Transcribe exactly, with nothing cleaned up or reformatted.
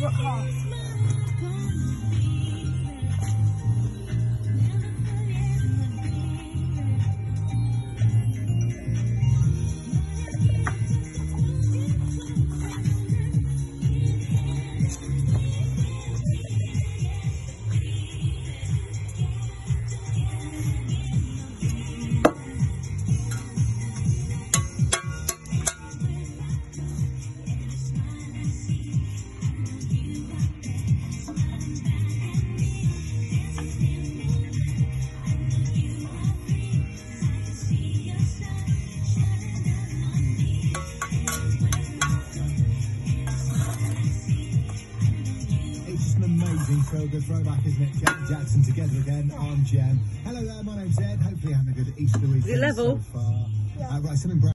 got half. Amazing feel good throwback, isn't it? Jack Jackson together again. I'm Jem. Hello there, my name's Ed. Hopefully you're having a good Easter weekend Is it level? so far. Yeah. Uh, right, something